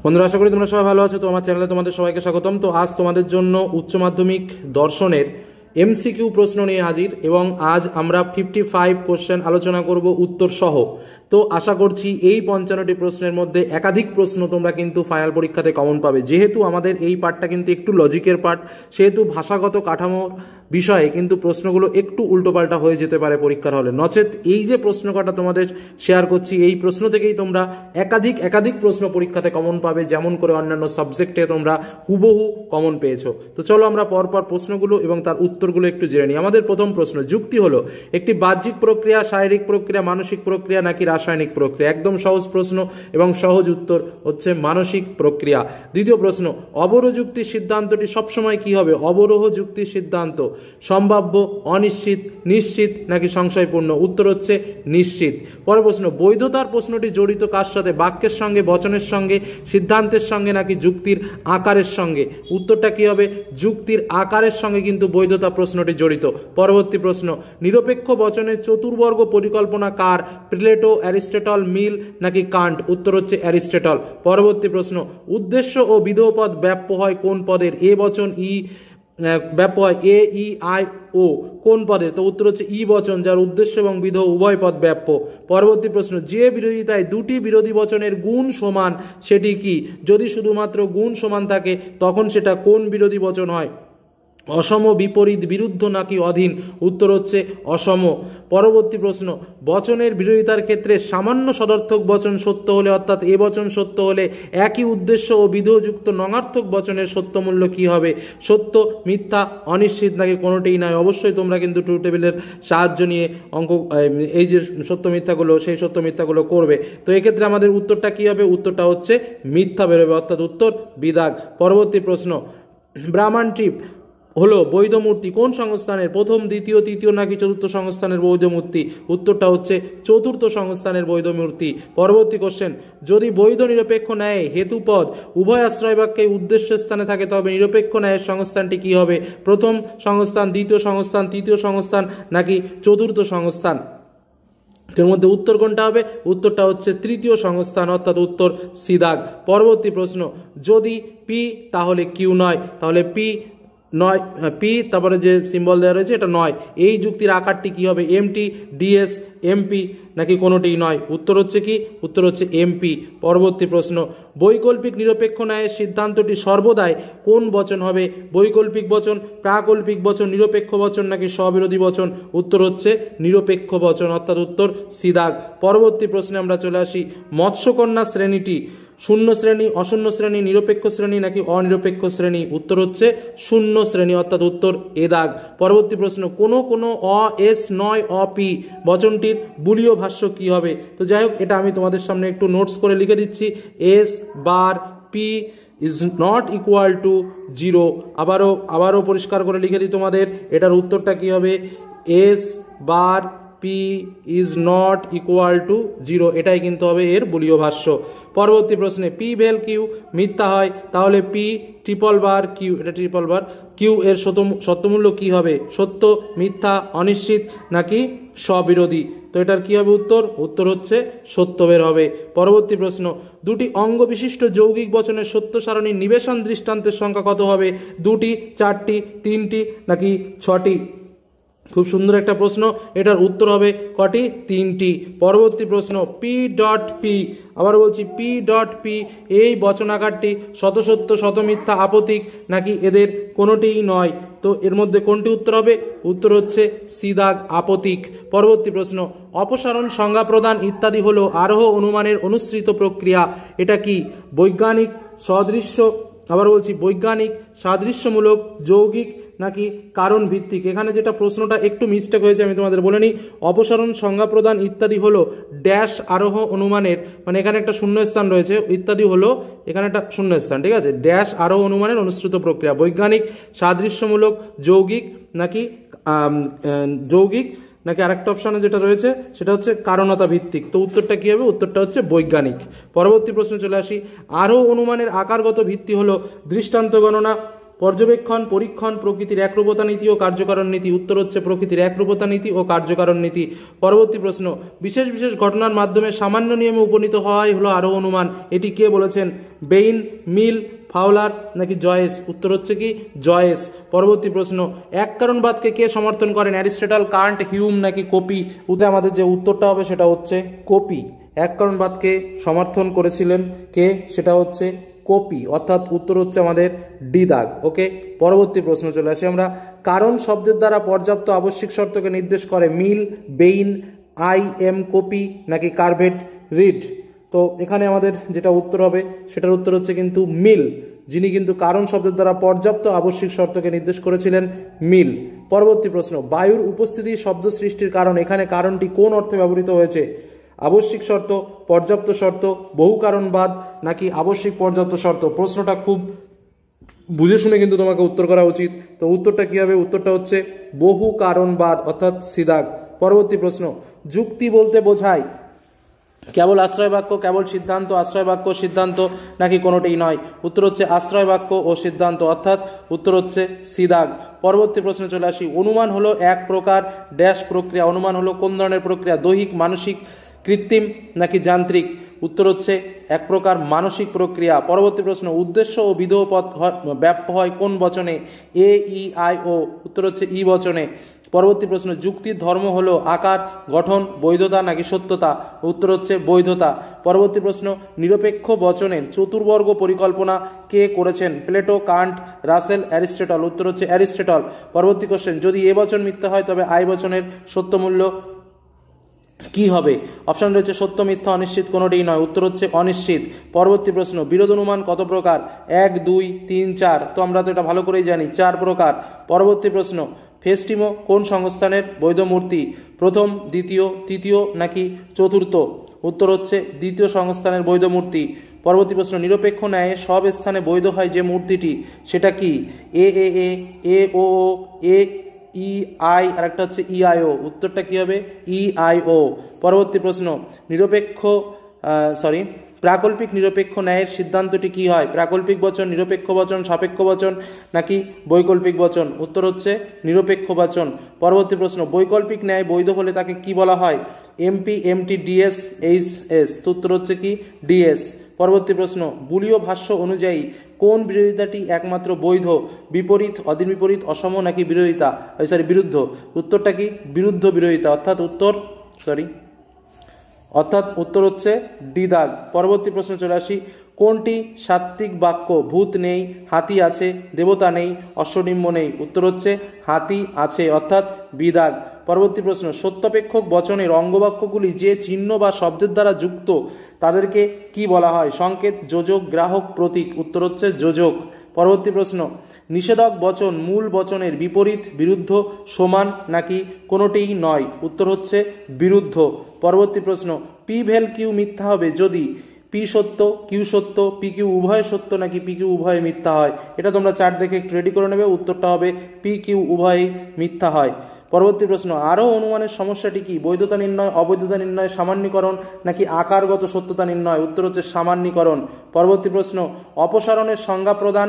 বন্ধুরা, আশা করি তোমরা সবাই ভালো আছো। তো আমার চ্যানেলে তোমাদের সবাইকে স্বাগতম। তো আজ তোমাদের জন্য উচ্চ মাধ্যমিক দর্শনের এমসিকিউ প্রশ্ন নিয়ে হাজির, এবং আজ আমরা 55 কোশ্চেন আলোচনা করব উত্তর সহ। তো আশা করছি এই 55টি প্রশ্নের মধ্যে একাধিক প্রশ্ন তোমরা কিন্তু ফাইনাল পরীক্ষাতে কমন পাবে। যেহেতু আমাদের এই পার্টটা কিন্তু একটু লজিকের পার্ট, সেহেতু ভাষাগত কাঠামোর বিষয়ে কিন্তু প্রশ্নগুলো একটু উল্টোপাল্টা হয়ে যেতে পারে পরীক্ষার হলে। নচেত এই যে প্রশ্ন কটা তোমাদের শেয়ার করছি, এই প্রশ্ন থেকেই তোমরা একাধিক প্রশ্ন পরীক্ষাতে কমন পাবে, যেমন করে অন্যান্য সাবজেক্টে তোমরা হুবহু কমন পেয়েছো। তো চলো আমরা পরপর প্রশ্নগুলো এবং তার উত্তরগুলো একটু জেনে নিই। আমাদের প্রথম প্রশ্ন, যুক্তি হলো একটি বাহ্যিক প্রক্রিয়া, শারীরিক প্রক্রিয়া, মানসিক প্রক্রিয়া নাকি রাসায়নিক প্রক্রিয়া? একদম সহজ প্রশ্ন এবং সহজ উত্তর হচ্ছে মানসিক প্রক্রিয়া। দ্বিতীয় প্রশ্ন, অবরোহ যুক্তির সিদ্ধান্তটি সবসময় কি হবে? অবরোহ যুক্তির সিদ্ধান্ত সম্ভাব্য, অনিশ্চিত, নিশ্চিত নাকি সংশয়পূর্ণ? উত্তর হচ্ছে নিশ্চিত। পরের প্রশ্ন, বৈধতার প্রশ্নটি জড়িত কার সাথে? বাক্যের সঙ্গে, বচনের সঙ্গে, সিদ্ধান্তের সঙ্গে নাকি যুক্তির আকারের সঙ্গে? উত্তরটা কি হবে? যুক্তির আকারের সঙ্গে কিন্তু বৈধতা প্রশ্নটি জড়িত। পরবর্তী প্রশ্ন, নিরপেক্ষ বচনের চতুর্বর্গ পরিকল্পনা কার? প্লেটো, অ্যারিস্টটল, মিল নাকি কান্ট? উত্তর হচ্ছে অ্যারিস্টটল। পরবর্তী প্রশ্ন, উদ্দেশ্য ও বিধেয় পদ ব্যাপ্য হয় কোন পদের? এ বচন, ই ব্যাপ্য হয় এ, ই, আই, ও কোন পদে? তো উত্তর হচ্ছে ই বচন, যার উদ্দেশ্য এবং বিধেয় উভয় পদ ব্যাপ্য। পরবর্তী প্রশ্ন, যে বিরোধিতায় দুটি বিরোধী বচনের গুণ সমান সেটি কি? যদি শুধুমাত্র গুণ সমান থাকে তখন সেটা কোন বিরোধী বচন হয়? অসম, বিপরীত, বিরুদ্ধ নাকি অধীন? উত্তর হচ্ছে অসম। পরবর্তী প্রশ্ন, বচনের বিরোধিতার ক্ষেত্রে সামান্য সদর্থক বচন সত্য হলে, অর্থাৎ এ বচন সত্য হলে একই উদ্দেশ্য ও বিধেয়যুক্ত নঙার্থক বচনের সত্য মূল্য কি হবে? সত্য, মিথ্যা, অনিশ্চিত নাকি কোনোটিই নয়? অবশ্যই তোমরা কিন্তু ট্রু টেবিলের সাহায্য নিয়ে অঙ্ক, এই যে সত্য মিথ্যাগুলো, সেই সত্য মিথ্যাগুলো করবে। তো এক্ষেত্রে আমাদের উত্তরটা কি হবে? উত্তরটা হচ্ছে মিথ্যা বেরোবে, অর্থাৎ উত্তর বিদাগ। পরবর্তী প্রশ্ন, ব্রাহ্মণটিপ হলো বৈধ মূর্তি কোন সংস্থানের? প্রথম, দ্বিতীয়, তৃতীয় নাকি চতুর্থ সংস্থানের বৈধ মূর্তি? উত্তরটা হচ্ছে চতুর্থ সংস্থানের বৈধ মূর্তি। পরবর্তী কোশ্চেন, যদি বৈধ নিরপেক্ষ ন্যায় হেতুপদ উভয় আশ্রয় বাক্যে উদ্দেশ্য স্থানে থাকে তবে নিরপেক্ষ ন্যায়ের সংস্থানটি কি হবে? প্রথম সংস্থান, দ্বিতীয় সংস্থান, তৃতীয় সংস্থান নাকি চতুর্থ সংস্থান? এর মধ্যে উত্তর কোনটা হবে? উত্তরটা হচ্ছে তৃতীয় সংস্থান, অর্থাৎ উত্তর সিদাগ। পরবর্তী প্রশ্ন, যদি পি তাহলে কিউ নয়, তাহলে পি নয়, পি তারপরে যে সিম্বল দেওয়া রয়েছে এটা নয়। এই যুক্তির আকারটি কি হবে? এমটি, ডিএস, এমপি নাকি কোনোটিই নয়? উত্তর হচ্ছে কি? উত্তর হচ্ছে এমপি। পরবর্তী প্রশ্ন, বৈকল্পিক নিরপেক্ষ ন্যায়ের সিদ্ধান্তটি সর্বদাই কোন বচন হবে? বৈকল্পিক বচন, প্রাকল্পিক বচন, নিরপেক্ষ বচন নাকি স্ববিরোধী বচন? উত্তর হচ্ছে নিরপেক্ষ বচন, অর্থাৎ উত্তর সিদাগ। পরবর্তী প্রশ্নে আমরা চলে আসি, মৎস্যকন্যা শ্রেণীটি শূন্য শ্রেণী, অশূন্য শ্রেণী, নিরপেক্ষ শ্রেণী নাকি অনিরপেক্ষ শ্রেণী? উত্তর হচ্ছে শূন্য শ্রেণী, অর্থাৎ উত্তর এদাগ। পরবর্তী প্রশ্ন, কোনো অ এস নয় অ পি বচনটির বুলীয় ভাষ্য কি হবে? তো যাই হোক, এটা আমি তোমাদের সামনে একটু নোটস করে লিখে দিচ্ছি। S bar P is not equal to 0। আবারও পরিষ্কার করে লিখে দিই তোমাদের, এটার উত্তরটা কি হবে? S bar P is not equal to 0, এটাই কিন্তু হবে এর বুলীয় ভাষ্য। পরবর্তী প্রশ্নে, পি ভেল কিউ মিথ্যা হয় তাহলে পি ট্রিপল বার কিউ, এটা ট্রিপল বার কিউ এর সত্যমূল্য কি হবে? সত্য, মিথ্যা, অনিশ্চিত নাকি স্ববিরোধী? তো এটার কি হবে উত্তর? উত্তর হচ্ছে সত্য বের হবে। পরবর্তী প্রশ্ন, দুটি অঙ্গ বিশিষ্ট যৌগিক বচনের সত্য সারণীর নিবেশন দৃষ্টান্তের সংখ্যা কত হবে? 2টি, 4টি, 3টি নাকি 6টি? খুব সুন্দর একটা প্রশ্ন, এটার উত্তর হবে কটি? 3টি। পরবর্তী প্রশ্ন, পি ডট পি, আবার বলছি পি ডট পি, এই বচনাকারটি শতসত্য, শতমিথ্যা, আপতিক নাকি এদের কোনোটিই নয়? তো এর মধ্যে কোনটি উত্তর হবে? উত্তর হচ্ছে সিদাগ, আপতিক। পরবর্তী প্রশ্ন, অপসারণ, সংজ্ঞা প্রদান ইত্যাদি হলো আরোহ অনুমানের অনুসৃত প্রক্রিয়া। এটা কি? বৈজ্ঞানিক, সদৃশ্য, আবার বলছি বৈজ্ঞানিক, সাদৃশ্যমূলক, যৌগিক নাকি কারণ ভিত্তিক? এখানে যেটা প্রশ্নটা একটু মিস্টেক হয়েছে আমি তোমাদের বলে নিই। অপসারণ, সংজ্ঞা প্রদান ইত্যাদি হলো ড্যাশ আরোহ অনুমানের, মানে এখানে একটা শূন্যস্থান রয়েছে, ইত্যাদি হলো এখানে একটা শূন্যস্থান, ঠিক আছে? ড্যাশ আরোহ অনুমানের অনুসৃত প্রক্রিয়া, বৈজ্ঞানিক, সাদৃশ্যমূলক, যৌগিক নাকি নাকি আরেকটা অপশানে যেটা রয়েছে সেটা হচ্ছে কারণতা ভিত্তিক। তো উত্তরটা কি হবে? উত্তরটা হচ্ছে বৈজ্ঞানিক। পরবর্তী প্রশ্নে চলে আসি, আরোহ অনুমানের আকারগত ভিত্তি হলো দৃষ্টান্ত গণনা, পর্যবেক্ষণ, পরীক্ষণ, প্রকৃতির একরূপতা নীতি ও কার্যকারণ নীতি। উত্তর হচ্ছে প্রকৃতির একরূপতা নীতি ও কার্যকারণ নীতি। পরবর্তী প্রশ্ন, বিশেষ বিশেষ ঘটনার মাধ্যমে সামান্য নিয়মে উপনীত হওয়াই হলো আরোহ অনুমান। এটি কে বলেছেন? বেইন, মিল, ফাউলার নাকি জয়েস? উত্তর হচ্ছে কি জয়েস। পরবর্তী প্রশ্ন, এক কারণবাদকে কে সমর্থন করেন? অ্যারিস্টটল, কান্ট, হিউম নাকি কপি? আমাদের যে উত্তরটা হবে সেটা হচ্ছে কপি। এক কারণবাদকে সমর্থন করেছিলেন কে? সেটা হচ্ছে কপি, অর্থাৎ উত্তর হচ্ছে আমাদের ডি দাগ। ওকে, পরবর্তী প্রশ্ন চলে আসি আমরা। কারণ শব্দের দ্বারা পর্যাপ্ত আবশ্যিক শর্তকে নির্দেশ করে Mill, Bain, I M Copi নাকি কার্ভেট রিড? তো এখানে আমাদের যেটা উত্তর হবে সেটার উত্তর হচ্ছে কিন্তু মিল, যিনি কিন্তু কারণ শব্দের দ্বারা পর্যাপ্ত আবশ্যিক শর্তকে নির্দেশ করেছিলেন মিল। পরবর্তী প্রশ্ন, বায়ুর উপস্থিতি শব্দ সৃষ্টির কারণ। এখানে কারণটি কোন অর্থে ব্যবহৃত হয়েছে? আবশ্যিক শর্ত, পর্যাপ্ত শর্ত, বহু কারণবাদ নাকি আবশ্যিক পর্যাপ্ত শর্ত? প্রশ্নটা খুব বুঝে শুনে কিন্তু তোমাকে উত্তর করা উচিত। তো উত্তরটা কি হবে? উত্তরটা হচ্ছে বহু কারণবাদ, অর্থাৎ সিদাগ। পরবর্তী প্রশ্ন, যুক্তি বলতে বোঝায় কেবল আশ্রয় বাক্য, কেবল সিদ্ধান্ত, আশ্রয় বাক্য, সিদ্ধান্ত নাকি কোনোটিই নয়? উত্তর হচ্ছে আশ্রয় বাক্য ও সিদ্ধান্ত, অর্থাৎ উত্তর হচ্ছে সিদাগ। পরবর্তী প্রশ্নে চলে আসি। অনুমান হলো এক প্রকার ড্যাশ প্রক্রিয়া। অনুমান হলো কোন ধরনের প্রক্রিয়া? দৈহিক, মানসিক, কৃত্রিম নাকি যান্ত্রিক? উত্তর হচ্ছে এক প্রকার মানসিক প্রক্রিয়া। পরবর্তী প্রশ্ন, উদ্দেশ্য ও বিধেয় পদ ব্যাপ্য হয় কোন বচনে? A, E, I, O? উত্তর হচ্ছে ই বচনে। পরবর্তী প্রশ্ন, যুক্তির ধর্ম হলো আকার, গঠন, বৈধতা নাকি সত্যতা? উত্তর হচ্ছে বৈধতা। পরবর্তী প্রশ্ন, নিরপেক্ষ বচনের চতুর্বর্গ পরিকল্পনা কে করেছেন? Plato, Kant, Russell, Aristotle? উত্তর হচ্ছে অ্যারিস্টটল। পরবর্তী কোশ্চেন, যদি এ বচন মিথ্যা হয় তবে আই বচনের সত্যমূল্য কি হবে? অপশন রয়েছে সত্য, মিথ্যা, অনিশ্চিত, কোনোটিই নয়। উত্তর হচ্ছে অনিশ্চিত। পরবর্তী প্রশ্ন, বিরোধ অনুমান কত প্রকার? 1, 2, 3, 4? তো আমরা তো এটা ভালো করেই জানি, 4 প্রকার। পরবর্তী প্রশ্ন, ফেস্টিমো কোন সংস্থানের বৈধ মূর্তি? প্রথম, দ্বিতীয়, তৃতীয় নাকি চতুর্থ? উত্তর হচ্ছে দ্বিতীয় সংস্থানের বৈধ মূর্তি। পরবর্তী প্রশ্ন, নিরপেক্ষ ন্যায়ে সব স্থানে বৈধ হয় যে মূর্তিটি, সেটা কি? এ, এ ও, এ ই আই, আর একটা হচ্ছে ইআইও। উত্তরটা কি হবে? ইআইও। পরবর্তী প্রশ্ন, প্রাকল্পিক নিরপেক্ষ ন্যায়ের সিদ্ধান্তটি কি হয়? প্রাকল্পিক বচন, নিরপেক্ষ বচন, সাপেক্ষ বচন নাকি বৈকল্পিক বচন? উত্তর হচ্ছে নিরপেক্ষ বচন। পরবর্তী প্রশ্ন, বৈকল্পিক ন্যায় বৈধ হলে তাকে কি বলা হয়? MP, MT, DS, HS? উত্তর হচ্ছে কি ডিএস। পরবর্তী প্রশ্ন, বুলীয় ভাষ্য অনুযায়ী কোন বিরোধিতাটি একমাত্র বৈধ? বিপরীত, অধীন বিপরীত, অসম নাকি বিরুদ্ধ? উত্তরটা কি? বিরুদ্ধ বিরোধিতা, অর্থাৎ উত্তর হচ্ছে ডি দাগ। পরবর্তী প্রশ্ন চলে আসি। কোনটি সাত্ত্বিক বাক্য? ভূত নেই, হাতি আছে, দেবতা নেই, অশ্বনিম্ব নেই? উত্তর হচ্ছে হাতি আছে, অর্থাৎ বি দাগ। পরবর্তী প্রশ্ন, সত্যাপেক্ষক বচনের অঙ্গবাক্যগুলি যে চিহ্ন বা শব্দের দ্বারা যুক্ত তাদেরকে কি বলা হয়? সংকেত, যোজক, গ্রাহক, প্রতীক? উত্তর হচ্ছে যোজক। পরবর্তী প্রশ্ন, নিষেধক বচন মূল বচনের বিপরীত, বিরুদ্ধ, সমান নাকি কোনোটিই নয়? উত্তর হচ্ছে বিরুদ্ধ। পরবর্তী প্রশ্ন, পি ভেল কিউ মিথ্যা হবে যদি পি সত্য, কিউ সত্য, পি কিউ উভয় সত্য নাকি পি কিউ উভয় মিথ্যা হয়? এটা তোমরা চার্ট দেখে একটু রেডি করে নেবে। উত্তরটা হবে পি কিউ উভয়ই মিথ্যা হয়। পরবর্তী প্রশ্ন, আরও অনুমানের সমস্যাটি কি? বৈধতা নির্ণয়, অবৈধতা নির্ণয়, সামান্যীকরণ নাকি আকারগত সত্যতা নির্ণয়? উত্তর হচ্ছে সামান্যীকরণ। পরবর্তী প্রশ্ন, অপসারণের সংজ্ঞা প্রদান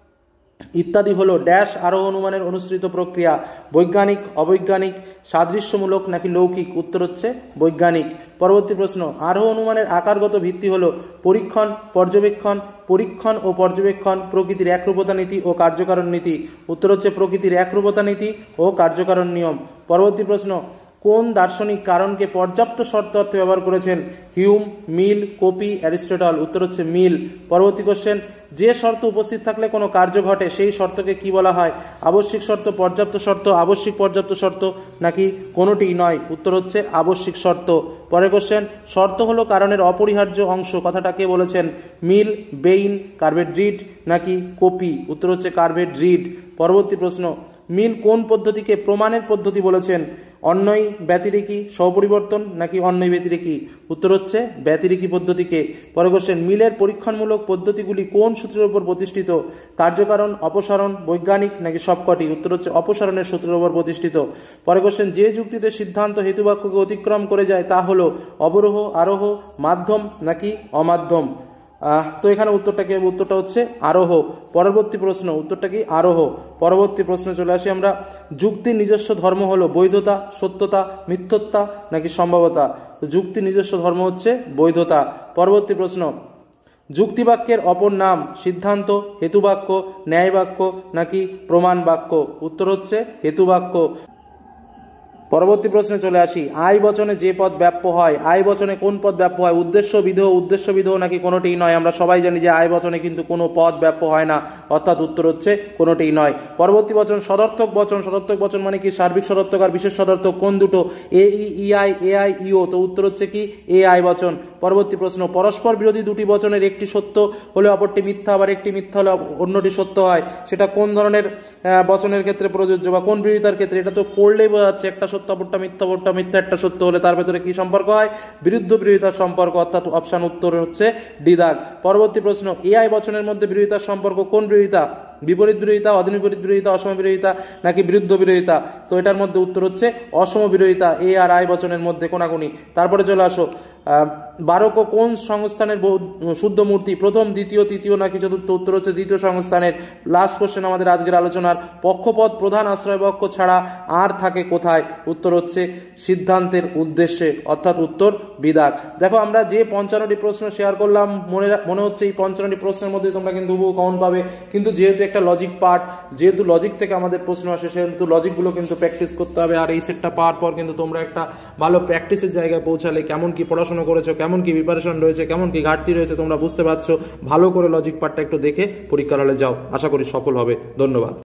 ইত্যাদি হলো ড্যাশ আরোহ অনুমানের অনুসৃত প্রক্রিয়া? বৈজ্ঞানিক, অবৈজ্ঞানিক, সাদৃশ্যমূলক নাকি লৌকিক? উত্তর হচ্ছে বৈজ্ঞানিক। পরবর্তী প্রশ্ন, আরোহ অনুমানের আকারগত ভিত্তি হলো পরীক্ষণ, পর্যবেক্ষণ, পরীক্ষণ ও পর্যবেক্ষণ, প্রকৃতির একরূপতা নীতি ও কার্যকারণ নীতি? উত্তর হচ্ছে প্রকৃতির একরূপতা নীতি ও কার্যকারণ নিয়ম। পরবর্তী প্রশ্ন, কোন দার্শনিক কারণকে পর্যাপ্ত শর্ত অর্থে ব্যবহার করেছেন? Hume, Mill, Copi, Aristotle? উত্তর হচ্ছে মিল। পরবর্তী কোশ্চেন, যে শর্ত উপস্থিত থাকলে কোনো কার্য ঘটে সেই শর্তকে কি বলা হয়? আবশ্যিক শর্ত, পর্যাপ্ত শর্ত, আবশ্যিক পর্যাপ্ত শর্ত নাকি কোনোটিই নয়? উত্তর হচ্ছে আবশ্যিক শর্ত। পরের কোশ্চেন, শর্ত হলো কারণের অপরিহার্য অংশ, কথাটা কে বলেছেন? মিল, বেইন, কার্ভেট রিড নাকি কপি? উত্তর হচ্ছে কার্ভেট রিড। পরবর্তী প্রশ্ন, মিল কোন পদ্ধতিকে প্রমাণের পদ্ধতি বলেছেন? অন্যই ব্যতিরেকী, স্বপরিবর্তন নাকি অন্যই ব্যতিরেকী? উত্তর হচ্ছে ব্যতিরেকী পদ্ধতিকে। পরের কোশ্চেন, মিলের পরীক্ষণমূলক পদ্ধতিগুলি কোন সূত্রের উপর প্রতিষ্ঠিত? কার্যকারণ, অপসারণ, বৈজ্ঞানিক নাকি সবকটি? উত্তর হচ্ছে অপসারণের সূত্রের উপর প্রতিষ্ঠিত। পরের কোশ্চেন, যে যুক্তিতে সিদ্ধান্ত হেতুবাক্যকে অতিক্রম করে যায় তা হলো অবরোহ, আরোহ, মাধ্যম নাকি অমাধ্যম? তো এখানে উত্তরটা কি হবে? উত্তরটা হচ্ছে আরোহ। পরবর্তী প্রশ্ন, উত্তরটা কি? আরোহ। পরবর্তী প্রশ্নে চলে আসি আমরা। যুক্তির নিজস্ব ধর্ম হলো বৈধতা, সত্যতা, মিথ্যতা নাকি সম্ভাব্যতা? তো যুক্তির নিজস্ব ধর্ম হচ্ছে বৈধতা। পরবর্তী প্রশ্ন, যুক্তিবাক্যের অপর নাম সিদ্ধান্ত, হেতুবাক্য, ন্যায় বাক্য নাকি প্রমাণ বাক্য? উত্তর হচ্ছে হেতুবাক্য। পরবর্তী প্রশ্নে চলে আসি। আই বচনে যে পদ ব্যাপ্য হয়, আই বচনে কোন পদ ব্যাপ্য হয়? উদ্দেশ্য বিধেয় নাকি কোনোটিই নয়? আমরা সবাই জানি যে আই বচনে কিন্তু কোনো পদ ব্যাপ্য হয় না, অর্থাৎ উত্তর হচ্ছে কোনোটিই নয়। পরবর্তী বচন সদর্থক বচন, সদর্থক বচন মানে কি? সার্বিক সদর্থক আর বিশেষ সদর্থক কোন দুটো? A E E I, A I E O. তো উত্তর হচ্ছে কি? এ আই বচন। পরবর্তী প্রশ্ন, পরস্পর বিরোধী দুটি বচনের একটি সত্য হলে অপরটি মিথ্যা, আবার একটি মিথ্যা হলে অন্যটি সত্য হয়, সেটা কোন ধরনের বচনের ক্ষেত্রে প্রযোজ্য বা কোন বিরোধিতার ক্ষেত্রে? এটা তো পড়লেই বোঝা যাচ্ছে, একটা সত্য অপরটা মিথ্যা, একটা সত্য হলে তার ভেতরে কি সম্পর্ক হয়? বিরুদ্ধ বিরোধিতার সম্পর্ক, অর্থাৎ অপশন উত্তর হচ্ছে ডি দাগ। পরবর্তী প্রশ্ন, এআই বচনের মধ্যে বিরোধিতার সম্পর্ক কোন বিরোধিতা? বিপরীত বিরোধিতা, অধবিপরীত বিরোধিতা, অসম বিরোধিতা নাকি বিরুদ্ধ বিরোধিতা? তো এটার মধ্যে উত্তর হচ্ছে অসম বিরোধিতা, এ আর আই বচনের মধ্যে কোনাকুনি। তারপরে চলে আসো, বারক কোন সংস্থানের শুদ্ধ মূর্তি? প্রথম, দ্বিতীয়, তৃতীয় নাকি চতুর্থ? উত্তর হচ্ছে দ্বিতীয় সংস্থানের। লাস্ট কোশ্চেন আমাদের আজকের আলোচনার, পক্ষপদ প্রধান আশ্রয় বাক্য ছাড়া আর থাকে কোথায়? উত্তর হচ্ছে সিদ্ধান্তের উদ্দেশ্যে, অর্থাৎ উত্তর বিদাগ। দেখো আমরা যে 55টি প্রশ্ন শেয়ার করলাম, মনে হচ্ছে এই 55টি প্রশ্নের মধ্যে তোমরা কিন্তু কমন পাবে, কিন্তু যেহেতু একটা লজিক পার্ট, যেহেতু লজিক থেকে আমাদের প্রশ্ন আসে, সেহেতু লজিকগুলো কিন্তু প্র্যাকটিস করতে হবে। আর এই সেটটা পাওয়ার পর কিন্তু তোমরা একটা ভালো প্র্যাকটিসের জায়গায় পৌঁছালে কেমন কি পড়াশোনা করেছো, কেমন কি প্রিপারেশন রয়েছে, কেমন কি ঘাটতি রয়েছে তোমরা বুঝতে পারছো। ভালো করে লজিক পার্টটা একটু দেখে পরীক্ষার হলে যাও, আশা করি সফল হবে। ধন্যবাদ।